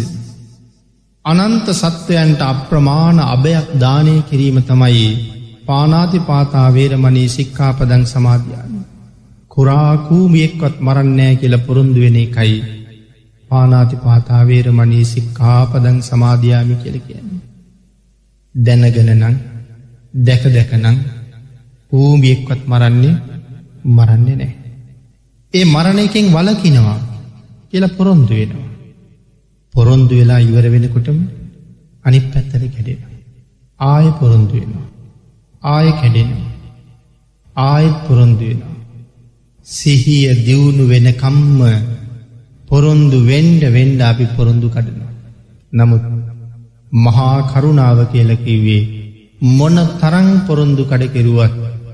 අනන්ත සත්වයන්ට අප්‍රමාණ අභයක් දානය කිරීම තමයි පාණාතිපාතා වේරමණී සික්ඛාපදං සමාදියාමි. කුරා කූමියෙක්වත් මරන්නේ නැහැ කියලා පොරොන්දු වෙන එකයි පාණාතිපාතා වේරමණී සික්ඛාපදං සමාදියාමි කියලා කියන්නේ. දැනගෙන නම් දැක නම් කූමියෙක්වත් මරන්නේ නැහැ. ඒ මරණ එකෙන් වළකිනවා කියලා පොරොන්දු වෙනවා. පොරොන්දු වෙලා ඉවර වෙනකොටම අනිත් පැත්තට කැඩෙනවා. ආයෙ පොරොන්දු වෙනවා. ආයෙ කැඩෙනවා. ආයෙත් පොරොන්දු වෙනවා. සිහිය දියුණු වෙනකම්ම පොරොන්දු වෙන්න අපි පොරොන්දු කඩනවා. නමුත් මහා කරුණාව කියලා කිව්වේ මොන තරම් පොරොන්දු කඩ කෙරුවත්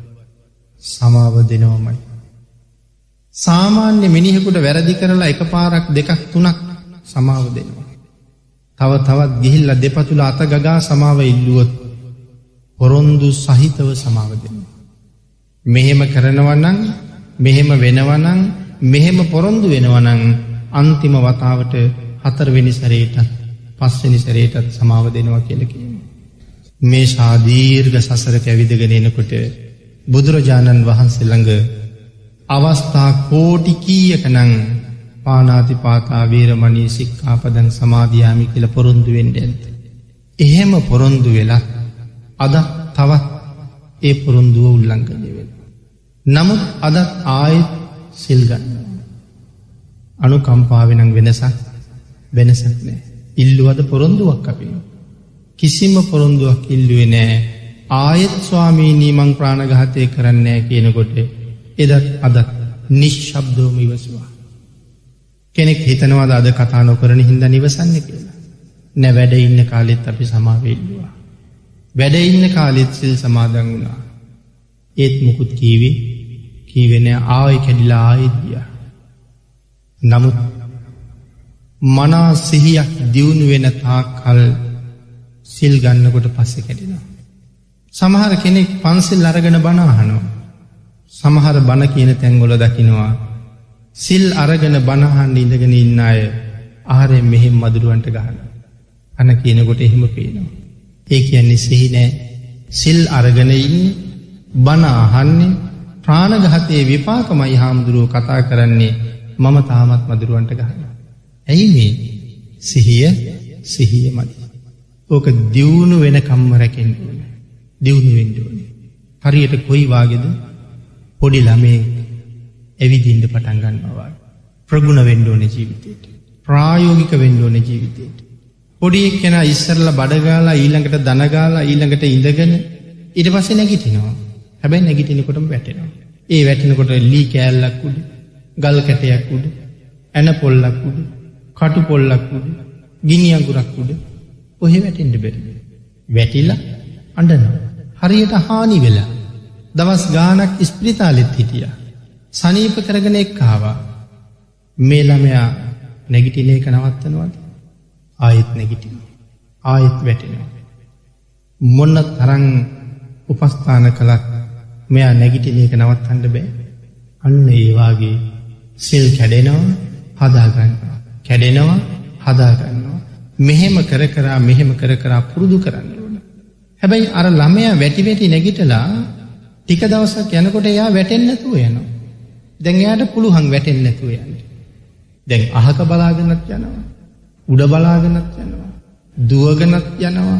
සමාව දෙනවමයි. සාමාන්‍ය මිනිහෙකුට වැරදි කරලා එකපාරක් දෙකක් තුනක් සමාව දෙනවා. තවත් ගිහිල්ලා දෙපතුල අත ගගා සමාව ඉල්ලුවොත් පොරොන්දු සහිතව සමාව දෙනවා. මෙහෙම කරනවා නම්, මෙහෙම වෙනවා නම්, මෙහෙම පොරොන්දු වෙනවා නම් අන්තිම වතාවට 4 වෙනි සැරේටත් 5 වෙනි සැරේටත් සමාව දෙනවා කියලා කියනවා. මේ ශාදීර්ඝ සසරක ඇවිදගෙන එනකොට බුදුරජාණන් වහන්සේ ළඟ අවස්ථා කෝටි කීයකනම් පාණාතිපාතා වේරමණී සික්ඛාපදං සමාදියාමි කියලා පොරොන්දු වෙන්න ඇද්ද? එහෙම පොරොන්දු වෙලා අද තවත් ඒ පොරොන්දුව උල්ලංඝනය වෙනවා. නමුත් අද ආයෙත් සිල් ගන්නවා. අනුකම්පාවෙන් නම් වෙනසක් නැහැ. ඉල්ලුවද පොරොන්දුවක් අපි. කිසිම පොරොන්දුවක් ඉල්ලුවේ නැහැ. ආයෙත් ස්වාමීනි මං ප්‍රාණඝාතය කරන්නේ නැහැ කියනකොට එදත් අදත් නිශ්ශබ්දවම ඉවසුවා. කෙනෙක් හිතනවාද අද කතා නොකරන හින්දා නිවසන්නේ කියලා? නෑ, වැඩ ඉන්න කාලෙත් අපි සමාව ඉල්ලුවා. වැඩ ඉන්න කාලෙත් සිල් සමාදන් වුණා. ඒත් මුකුත් කීවේ නෑ. ආයෙ කැඩිලා ආයෙත් ගියා. නමුත් මනා සිහියක් දියුණු වෙන තාක්කල් සිල් ගන්නකොට පස්සේ කැඩෙනවා. සමහර කෙනෙක් පන්සිල් අරගෙන බණ අහනවා. සමහර බණ කියන තැන්වල දකින්නවා සිල් අරගෙන බණ අහන්න ඉඳගෙන ඉන්න අය ආහාරයෙන් මෙහෙම මදුරුවන්ට ගහනවා. අන කියනකොට එහෙම පේනවා. ඒ කියන්නේ සිහි නෑ. සිල් අරගෙන ඉන්නේ, බණ අහන්නේ, ප්‍රාණඝාතයේ විපාකමයි හාමුදුරුවෝ කතා කරන්නේ. මම තාමත් මදුරුවන්ට ගහනවා. ඇයි මේ? සිහියමයි. ඕක දියුණු වෙනකම්ම රැකෙන්න ඕනේ. දියුණු වෙන්න ඕනේ. හරියට කොයි වාගේද? පොඩි ළමයෙක් එවිදින්න පටන් ගන්නවා. ප්‍රගුණ වෙන්න ඕනේ ජීවිතේට. ප්‍රායෝගික වෙන්න ඕනේ ජීවිතේට. පොඩි එක්කෙනා ඉස්සරලා බඩ ගාලා ඊළඟට දන ගාලා ඊළඟට ඉඳගෙන ඊට පස්සේ නැගිටිනවා. හැබැයි නැගිටිනකොටම වැටෙනවා. ඒ වැටෙනකොට ලී කෑල්ලක් උඩ, ගල් කැටයක් උඩ, ඇන පොල්ලක් උඩ, කටු පොල්ලක් උඩ, ගිනි අඟුරක් උඩ ඔහෙ වැටෙන්න බැරි. වැටිලා අඬනවා. හරියට හානි වෙලා. දවස් ගානක් ස්පිරිතාලෙත් හිටියා. සනීප කරගෙන එක්කාවා. මේ ළමයා නැගිටින එක නවත්තනවද? ආයෙත් නැගිටිනවා. ආයෙත් වැටෙනවා. මොන තරම් උපස්ථාන කළත් මෙයා නැගිටින එක නවත්තන්න බෑ. අන්න ඒ වාගේ සිල් කැඩෙනවා, හදා ගන්නවා. කැඩෙනවා, හදා ගන්නවා. මෙහෙම කර කර පුරුදු කරන්න ඕන. හැබැයි අර ළමයා වැටි නැගිටලා ටික දවසක් යනකොට එයා වැටෙන්නේ නැතුව යනවා. දැන් එයාට පුළුවන් වැටෙන්නේ නැතුව යන්න. දැන් අහක බලාගෙනත් යනවා. උඩ බලාගෙනත් යනවා. දුවගෙනත් යනවා.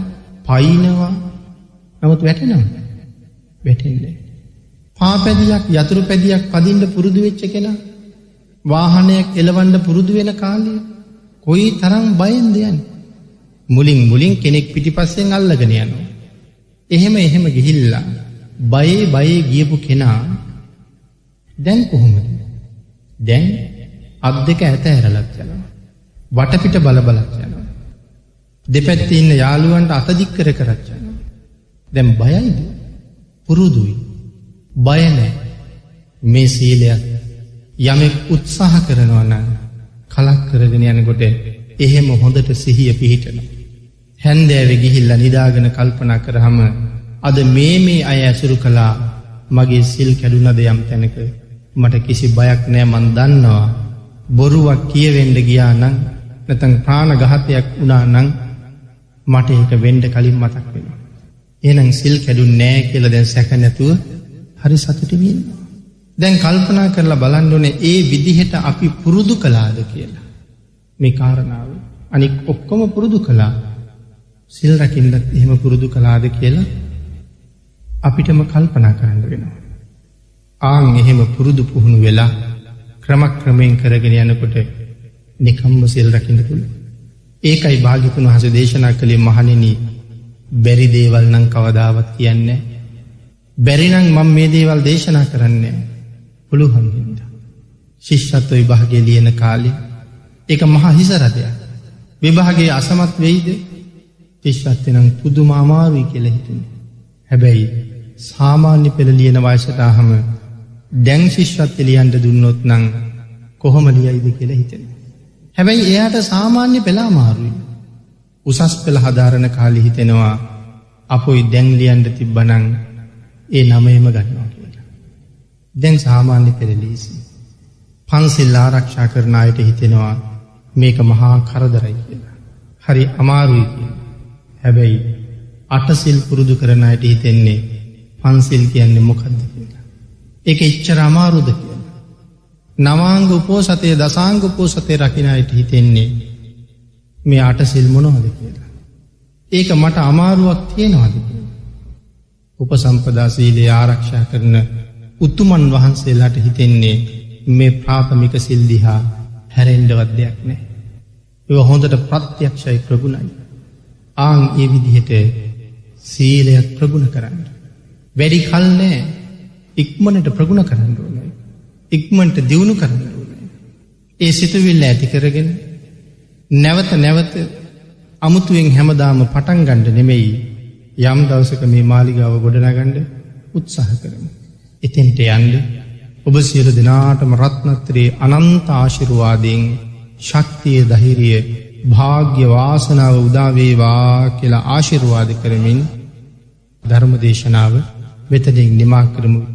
පයින්නවා. නමුත් වැටෙනවා. වැටෙන්නේ. පාපැදියක් යතුරු පැදියක් පදින්න පුරුදු වෙච්ච කෙනා වාහනයක් එලවන්න පුරුදු වෙන කාලේ කොයි තරම් බයෙන්ද යන්නේ. මුලින් කෙනෙක් පිටිපස්සෙන් අල්ලගෙන යනවා. එහෙම ගිහිල්ලා බයේ ගියපු කෙනා දැන් කොහොමද? දැන් අත් දෙක ඇත ඇරලත් යනවා. වටපිට බලත් යනවා. දෙපැත්තේ ඉන්න යාළුවන්ට අත දික් කර කරත් යනවා. දැන් බයයිද? පුරුදුයි. බය නැහැ. මේ සීලයක් යමෙක් උත්සාහ කරනවා නම් කලක් කරගෙන යනකොට එහෙම හොඳට සිහිය පිහිටනවා. හැන්දෑවේ ගිහිල්ලා නිදාගෙන කල්පනා කරාම අද මේ අය ඇසුරු කළා මගේ සිල් කැඩුනද යම් තැනක මට කිසි බයක් නෑ. මන් දන්නවා බොරුවක් කියවෙන්න ගියා නම් නැත්නම් ප්‍රාණඝාතයක් වුණා නම් මට ඒක වෙන්න කලින් මතක් වෙනවා. එහෙනම් සිල් කැඩුන්නේ නෑ කියලා දැන් සැක නැතුව හරි සතුටින් ඉන්නවා. දැන් කල්පනා කරලා බලන්න ඕනේ ඒ විදිහට අපි පුරුදු කළාද කියලා. මේ කාරණාව අනික ඔක්කොම පුරුදු කළා. සිල් රකින්නත් එහෙම පුරුදු කළාද කියලා අපිටම කල්පනා කරන්න වෙනවා. ආන් එහෙම පුරුදු පුහුණු වෙලා ක්‍රමක්‍රමයෙන් කරගෙන යනකොට නිකම්ම සිල් රකින්න පුළුවන්. ඒකයි භාග්‍යතුන් වහන්සේ දේශනා කළේ මහණෙනි බැරි දේවල් නම් කවදාවත් කියන්නේ නැහැ. බැරි නම් මම මේ දේවල් දේශනා කරන්නේ නැහැ. පුළුවන් හින්දා. ශිෂ්‍යත්ව විභාගයේ ලියන කාලේ ඒක මහා හිසරදයක්. විභාගයේ අසමත් වෙයිද? ශිෂ්‍යත්වය නම් පුදුම අමාරුයි කියලා හිතුනේ. හැබැයි සාමාන්‍ය පෙළ ලියන වයසට ආවම දැන් ශිෂ්‍යත්වය ලියන්න දුන්නොත් නම් කොහොම ලියයිද කියලා හිතෙනවා. හැබැයි එයාට සාමාන්‍ය පෙළ අමාරුයි. උසස් පෙළ හදාරන කාලේ හිතෙනවා අපොයි දැන් ලියන්න තිබ්බනම් ඒ නමයම ගන්නවා කියලා. දැන් සාමාන්‍ය පෙළ ලීසි. පන්සිල් ආරක්ෂා කරන අයට හිතෙනවා මේක මහා කරදරයි කියලා. හරි අමාරුයි කියලා. හැබැයි අටසිල් පුරුදු කරන අයට හිතෙන්නේ පන්සිල් කියන්නේ මොකක්ද කියලා. ඒක එච්චර අමාරුද කියලා. නවාංග උපෝසතේ දසාංග උපෝසතේ රකින්න අයට හිතෙන්නේ මේ අටසිල් මොනවද කියලා. ඒක මට අමාරුවක් තියනවාද කියලා. උපසම්පදා සීලය ආරක්ෂා කරන උතුමන් වහන්සේලාට හිතෙන්නේ මේ ප්‍රාථමික සිල් දිහා හැරෙන්නවත් දෙයක් නැහැ. ඒක හොඳට ප්‍රත්‍යක්ෂයි ප්‍රගුණයි. ආන් ඒ විදිහට සීලයක් ප්‍රගුණ කරන්න. වැඩි කල් නෑ. ඉක්මනට ප්‍රගුණ කරන්න ඕනේ. ඉක්මනට දියුණු කරන්න ඕනේ. ඒ සිතුවිල්ල ඇති කරගෙන නැවත අමුතුවෙන් හැමදාම පටන් ගන්න නෙමෙයි යම් දවසක මේ මාලිගාව ගොඩනගන්න උත්සාහ කරමු. එතෙන්ට යන්න ඔබ සියලු දෙනාටම රත්නත්‍රයේ අනන්ත ආශිර්වාදයෙන් ශක්තිය ධෛර්යය භාග්‍ය වාසනාව උදා වේවා කියලා ආශිර්වාද කරමින් ධර්ම දේශනාව මෙතනින් නිමා කරමු.